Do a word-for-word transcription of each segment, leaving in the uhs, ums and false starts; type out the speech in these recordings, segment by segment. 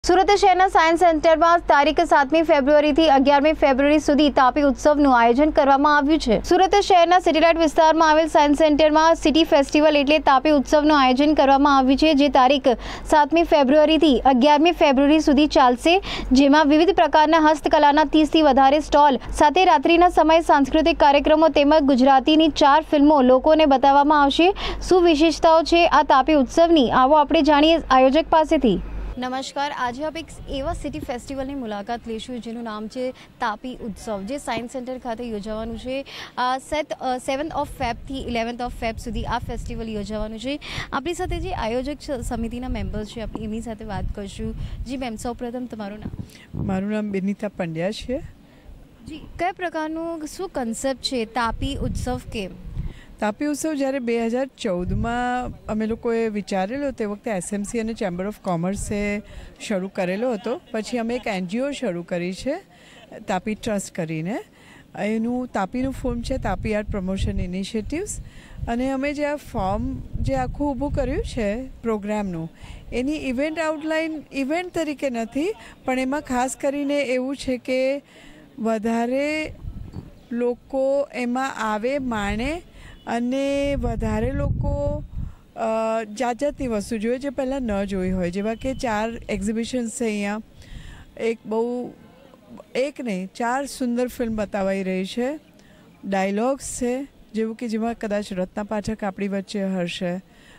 સુરત શહેરના સાયન્સ સેન્ટરમાં તારીખ સાતમી ફેબ્રુઆરીથી અગિયારમી ફેબ્રુઆરી સુધી તાપી ઉત્સવનું આયોજન કરવામાં આવ્યું છે। સુરત શહેરના સિટીલાઇટ વિસ્તારમાં આવેલ સાયન્સ સેન્ટરમાં સિટી ફેસ્ટિવલ એટલે તાપી ઉત્સવનું આયોજન કરવામાં આવ્યું છે, જે તારીખ સાતમી ફેબ્રુઆરીથી અગિયારમી ફેબ્રુઆરી સુધી ચાલશે, જેમાં વિવિધ પ્રકારના હસ્તકલાના ત્રીસથી વધારે સ્ટોલ સાથે રાત્રિના સમયે સાંસ્કૃતિક કાર્યક્રમો તેમજ ગુજરાતીની ચાર ફિલ્મો લોકોને બતાવવામાં આવશે। શું વિશેષતાઓ છે આ તાપી ઉત્સવની, આવો આપણે જાણીએ આયોજક પાસેથી। નમસ્કાર, આજે આપ એક એવા સિટી ફેસ્ટિવલની મુલાકાત લઈશું જેનું નામ છે તાપી ઉત્સવ, જે સાયન્સ સેન્ટર ખાતે યોજાવાનું છે। આ સેટ સેવન્થ ઓફ ફેબથી ઇલેવન્થ ઓફ ફેબ સુધી આ ફેસ્ટિવલ યોજાવાનું છે। આપણી સાથે જે આયોજક સમિતિના મેમ્બર્સ છે, આપણે એમની સાથે વાત કરીશું। જી મેમ, સૌપ્રથમ તમારું નામ? મારું નામ બેનિતા પંડ્યા છે। જી, કયા પ્રકારનું શું કન્સેપ્ટ છે તાપી ઉત્સવ? કેમ તાપી ઉત્સવ જ્યારે બે હજાર ચૌદમાં અમે લોકોએ વિચારેલો, તે વખતે એસએમસી અને ચેમ્બર ઓફ કોમર્સે શરૂ કરેલો હતો। પછી અમે એક એનજીઓ શરૂ કરી છે તાપી ટ્રસ્ટ કરીને। એનું તાપીનું ફોર્મ છે તાપી આર્ટ પ્રમોશન ઇનિશિયેટિવ્સ, અને અમે જે આ ફોર્મ જે આખું ઊભું કર્યું છે પ્રોગ્રામનું, એની ઇવેન્ટ આઉટલાઇન ઇવેન્ટ તરીકે નથી, પણ એમાં ખાસ કરીને એવું છે કે વધારે લોકો એમાં આવે, માણે, અને વધારે લોકો જાત જાતની વસ્તુ જોઈએ જે પહેલાં ન જોઈ હોય। જેવા કે ચાર એક્ઝિબિશન્સ છે અહીંયા। એક બહુ એક નહીં ચાર સુંદર ફિલ્મ બતાવાઈ રહી છે। ડાયલોગ્સ છે, જેવું કે જેમાં કદાચ રત્ના પાઠક આપણી વચ્ચે હશે।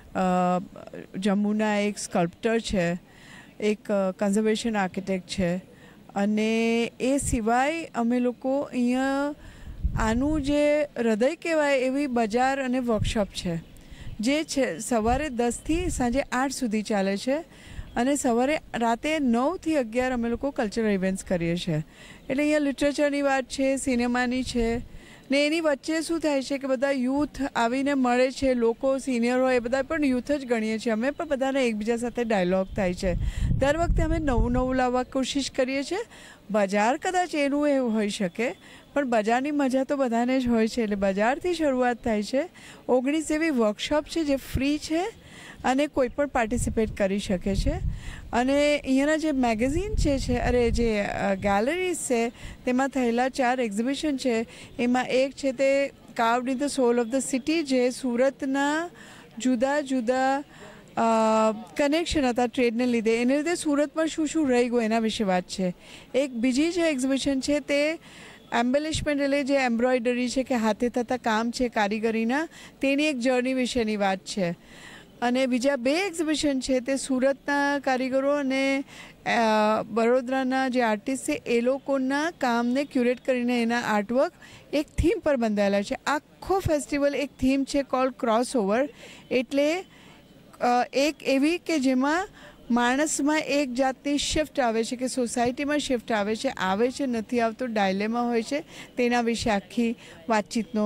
જમ્મુના એક સ્કલ્પ્ટર છે, એક કન્ઝર્વેશન આર્કિટેક્ટ છે, અને એ સિવાય અમે લોકો અહીંયા આનું જે હૃદય કહેવાય એવી બજાર અને વર્કશોપ છે, જે છે સવારે દસથી સાંજે આઠ સુધી ચાલે છે, અને સવારે રાતે નવથી અગિયાર અમે લોકો કલ્ચરલ ઇવેન્ટ્સ કરીએ છીએ। એટલે અહીંયા લિટરેચરની વાત છે, સિનેમાની છે, ને એની વચ્ચે શું થાય છે કે બધા યુથ આવીને મળે છે। લોકો સિનિયર હોય એ બધા પણ યુથ જ ગણીએ છીએ અમે, પણ બધાને એકબીજા સાથે ડાયલોગ થાય છે। દર વખતે અમે નવું નવું લાવવા કોશિશ કરીએ છીએ। બજાર કદાચ એનું એવું હોઈ શકે, પણ બજારની મજા તો બધાને જ હોય છે, એટલે બજારથી શરૂઆત થાય છે। ઓગણીસ જેવી વર્કશોપ છે જે ફ્રી છે, અને કોઈ પણ પાર્ટિસિપેટ કરી શકે છે। અને અહીંયાના જે મેગેઝિન છે છે અરે જે ગેલેરીઝ છે, તેમાં થયેલા ચાર એક્ઝિબિશન છે। એમાં એક છે તે carved in the soul of the city, જે સુરતના જુદા જુદા કનેક્શન હતા ટ્રેડને લીધે, એને લીધે સુરતમાં શું શું રહી ગયું એના વિશે વાત છે। એક બીજી જે એક્ઝિબિશન છે તે એમ્બેલિશમેન્ટ એટલે જે એમ્બ્રોઇડરી છે કે હાથે થતા કામ છે કારીગરીના, તેની એક જર્ની વિશેની વાત છે। અને બીજા બે એક્ઝિબિશન છે તે સુરતના કારીગરો અને વડોદરાના જે આર્ટિસ્ટ છે એ લોકોના કામને ક્યુરેટ કરીને એના આર્ટવર્ક એક થીમ પર બંધાયેલા છે। આખો ફેસ્ટિવલ એક થીમ છે કોલ્ડ ક્રોસ ઓવર, એટલે એક એવી કે જેમાં માણસમાં એક જાતની શિફ્ટ આવે છે, કે સોસાયટીમાં શિફ્ટ આવે છે, આવે છે નથી આવતો, ડાયલેમાં હોય છે, તેના વિશે આખી વાતચીતનો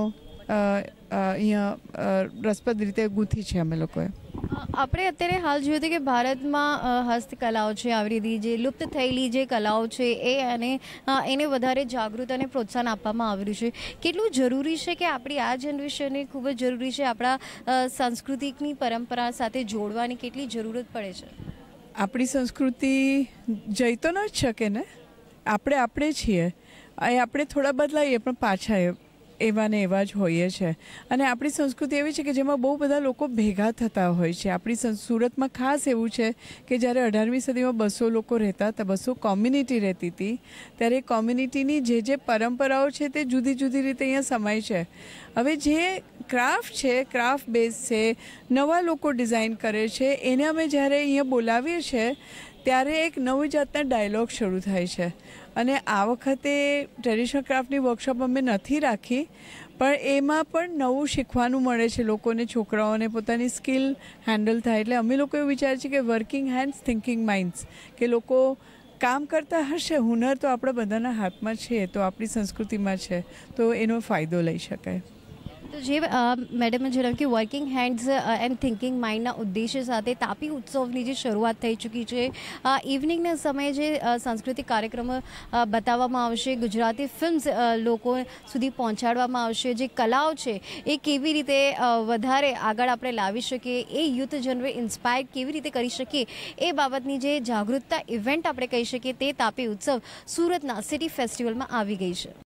અહીંયા રસપ્રદ રીતે ગૂંથી છે અમે લોકોએ। આપણે અત્યારે હાલ જોયું હતું કે ભારતમાં હસ્તકલાઓ છે, આવી રીતે જે લુપ્ત થયેલી જે કલાઓ છે એ અને એને વધારે જાગૃત અને પ્રોત્સાહન આપવામાં આવ્યું છે। કેટલું જરૂરી છે કે આપણી આ જનરેશનને ખૂબ જ જરૂરી છે આપણા સાંસ્કૃતિકની પરંપરા સાથે જોડવાની કેટલી જરૂરત પડે છે? આપણી સંસ્કૃતિ જઈ તો ન જ શકે ને, આપણે આપણે છીએ। એ આપણે થોડા બદલાઈએ પણ પાછા એવા ને એવા જ હોઈએ છીએ। અને આપણી સંસ્કૃતિ એવી છે કે જેમાં બહુ બધા લોકો ભેગા થતા હોય છે। આપણી સુરતમાં ખાસ એવું છે કે જ્યારે અઢારમી સદીમાં બસો લોકો રહેતા હતા, બસો કોમ્યુનિટી રહેતી હતી, ત્યારે કોમ્યુનિટીની જે જે પરંપરાઓ છે તે જુદી જુદી રીતે અહીંયા સમાય છે। હવે જે ક્રાફ્ટ છે, ક્રાફ્ટ બેઝ છે, નવા લોકો ડિઝાઇન કરે છે, એને અમે જ્યારે અહીંયા બોલાવીએ છીએ ત્યારે એક નવી જાતના ડાયલોગ શરૂ થાય છે। અને આ વખતે ટ્રેડિશનલ ક્રાફ્ટની વર્કશોપ અમે નથી રાખી, પણ એમાં પણ નવું શીખવાનું મળે છે લોકોને, છોકરાઓને પોતાની સ્કિલ હેન્ડલ થાય। એટલે અમે લોકો એવું વિચારીએ છીએ કે વર્કિંગ હેન્ડ્સ થિંકિંગ માઇન્ડ્સ, કે લોકો કામ કરતા હશે, હુનર તો આપણા બધાના હાથમાં છે, તો આપણી સંસ્કૃતિમાં છે, તો એનો ફાયદો લઈ શકાય। તો તો જે મેડમે જણાવ્યું કે વર્કિંગ હેન્ડ્સ એન્ડ થિંકિંગ માઇન્ડના ઉદ્દેશ્ય સાથે તાપી ઉત્સવની જે શરૂઆત થઈ ચૂકી છે, ઇવનિંગના સમયે જે સાંસ્કૃતિક કાર્યક્રમો બતાવવામાં આવશે, ગુજરાતી ફિલ્મ્સ લોકો સુધી પહોંચાડવામાં આવશે, જે કલાઓ છે એ કેવી રીતે વધારે આગળ આપણે લાવી શકીએ, એ યુથ જનરે ઇન્સ્પાયર કેવી રીતે કરી શકીએ, એ બાબતની જે જાગૃતતા ઇવેન્ટ આપણે કહી શકીએ તે તાપી ઉત્સવ સુરતના સિટી ફેસ્ટિવલમાં આવી ગઈ છે.